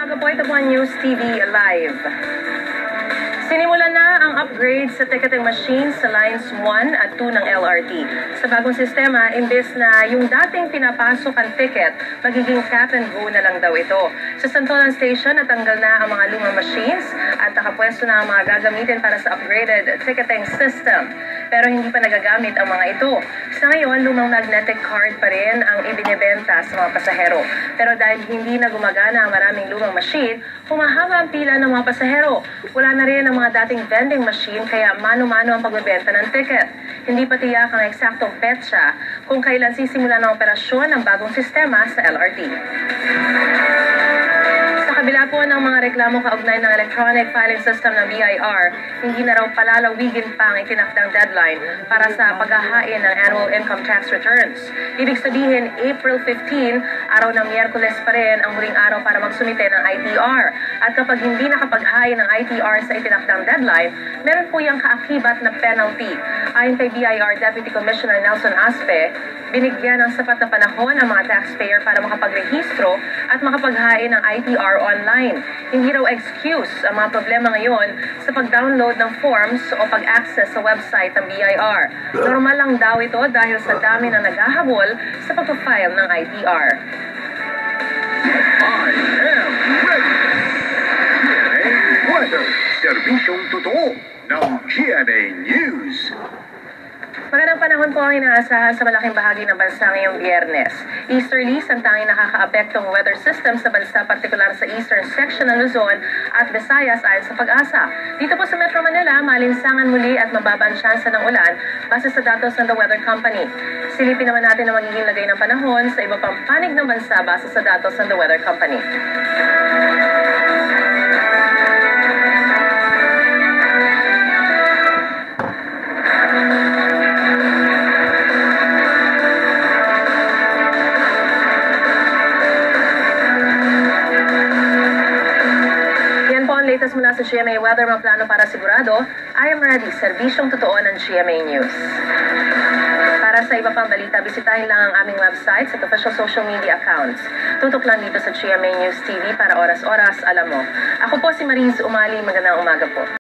Umaga po, ito po ang News TV Live. Sinimulan na ang upgrade sa ticketing machine sa Lines 1 at 2 ng LRT. Sa bagong sistema, imbes na yung dating pinapasok ang ticket, magiging tap and go na lang daw ito. Sa Santolan Station, natanggal na ang mga lumang machines at nakapwesto na ang mga gagamitin para sa upgraded ticketing system. Pero hindi pa nagagamit ang mga ito. Sa ngayon, lumang magnetic card pa rin ang ibinebenta sa mga pasahero. Pero dahil hindi na gumagana ang maraming lumang machine, humahaba ang pila ng mga pasahero. Wala na rin ang mga dating vending machine kaya mano-mano ang pagbebenta ng ticket. Hindi pa tiyak ang eksaktong petsa kung kailan sisimula ng operasyon ng bagong sistema sa LRT. Sa kabila po ng mga reklamo kaugnay ng electronic filing system ng BIR, hindi na raw palalawigin pa ang itinakdang deadline para sa paghahain ng annual income tax returns. Ibig sabihin, April 15, araw ng Miyerkules pa rin ang huling araw para magsumite ng ITR. At kapag hindi nakapaghain ng ITR sa itinakdang deadline, meron po yung kaakibat na penalty. Ayon kay BIR Deputy Commissioner Nelson Aspe, binigyan ng sapat na panahon ang mga taxpayer para makapagrehistro at makapaghain ng ITR online. Hindi raw excuse ang mga problema ngayon sa pag-download ng forms o pag-access sa website ng BIR. Normal lang daw ito dahil sa dami na naghahabol sa pag-file ng ITR. I am ready! GMA Weather, serbisyong totoo ng GMA News. Magandang panahon po ang inaasahan sa malaking bahagi ng bansa ngayong Biyernes. Easterlies ang tanging nakakaapektong weather system sa bansa, partikular sa eastern section ng Luzon at Visayas ayon sa Pag-asa. Dito po sa Metro Manila, malinsangan muli at mababa ang tsansa ng ulan base sa datos ng The Weather Company. Silipin naman natin ang magiging lagay ng panahon sa iba pang panig ng bansa base sa datos ng The Weather Company. Latest mula sa GMA Weather, mga plano para sigurado, I am ready, serbisyong totoo ng GMA News. Para sa iba pang balita, bisitahin lang ang aming website at official social media accounts. Tutok lang dito sa GMA News TV para oras-oras, alam mo. Ako po si Mariz Umali, magandang umaga po.